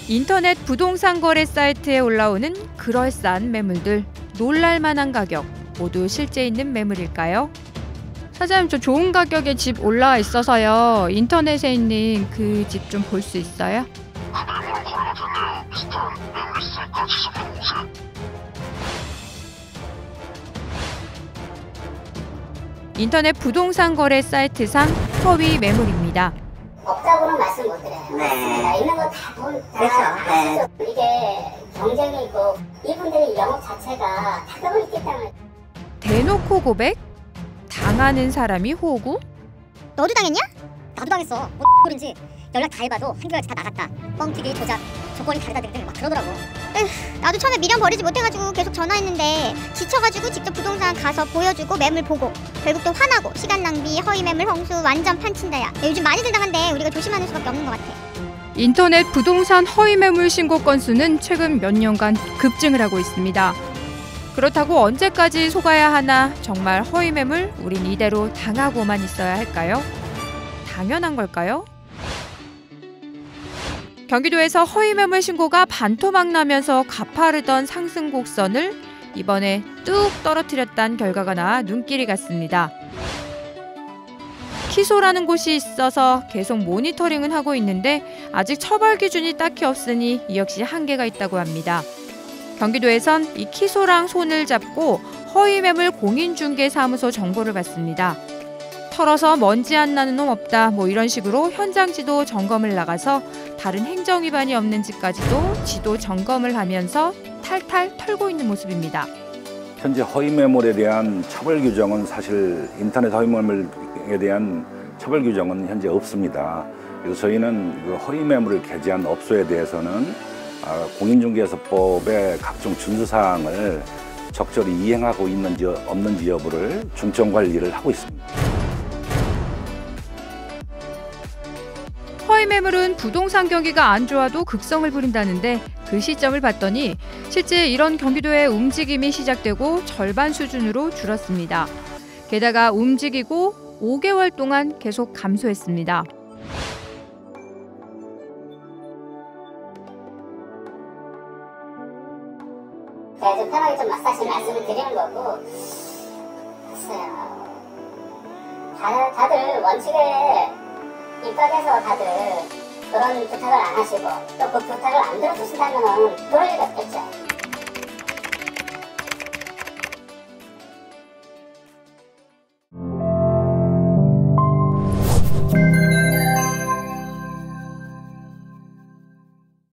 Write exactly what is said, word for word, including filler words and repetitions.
인터넷 부동산 거래 사이트에 올라오는 그럴싸한 매물들, 놀랄만한 가격, 모두 실제 있는 매물일까요? 사장님, 저 좋은 가격에 집 올라와 있어서요. 인터넷에 있는 그 집 좀 볼 수 있어요? 그 매물은 거래가 됐네요. 비슷한 매물 있으니까 지속해 보세요. 인터넷 부동산 거래 사이트상 허위 매물입니다. 없다고는 말씀 못 드려요. 네. 있는 거 다 본, 다 그렇죠. 아시죠? 이게 경쟁이 있고 이분들의 영업 자체가 타격을 입기 때문에. 대놓고 고백? 당하는 사람이 호구? 너도 당했냐? 나도 당했어. 뭐 X인지 연락 다 해봐도 한결같이 다 나갔다. 뻥튀기, 조작, 조건이 다르다 등등 막 그러더라고. 에휴, 나도 처음에 미련 버리지 못해가지고 계속 전화했는데 지쳐가지고 직접 부동산 가서 보여주고 매물 보고 결국 또 화나고 시간 낭비, 허위 매물 홍수 완전 판친다야. 야, 요즘 많이들 당한데 우리가 조심하는 수밖에 없는 것 같아. 인터넷 부동산 허위 매물 신고 건수는 최근 몇 년간 급증을 하고 있습니다. 그렇다고 언제까지 속아야 하나? 정말 허위 매물 우린 이대로 당하고만 있어야 할까요? 당연한 걸까요? 경기도에서 허위 매물 신고가 반토막 나면서 가파르던 상승 곡선을 이번에 뚝 떨어뜨렸다는 결과가 나와 눈길이 갔습니다. 키소라는 곳이 있어서 계속 모니터링은 하고 있는데 아직 처벌 기준이 딱히 없으니 이 역시 한계가 있다고 합니다. 경기도에선 이 키소랑 손을 잡고 허위 매물 공인중개사무소 정보를 받습니다. 털어서 먼지 안 나는 놈 없다, 뭐 이런 식으로 현장 지도 점검을 나가서 다른 행정 위반이 없는지까지도 지도 점검을 하면서 탈탈 털고 있는 모습입니다. 현재 허위 매물에 대한 처벌 규정은 사실 인터넷 허위 매물에 대한 처벌 규정은 현재 없습니다. 그래서 저희는 그 허위 매물을 게재한 업소에 대해서는 공인중개사법의 각종 준수사항을 적절히 이행하고 있는지 없는지 여부를 중점 관리를 하고 있습니다. 허위 매물은 부동산 경기가 안 좋아도 극성을 부린다는데 그 시점을 봤더니 실제 이런 경기도의 움직임이 시작되고 절반 수준으로 줄었습니다. 게다가 움직이고 오 개월 동안 계속 감소했습니다. 제가 좀 편하게 좀 사실 말씀을 드리는 거고, 글쎄요. 다들, 다들 원칙에 입각해서 다들 그런 부탁을 안 하시고 또 그 부탁을 안 들어주신다면 그럴 리가 없겠죠.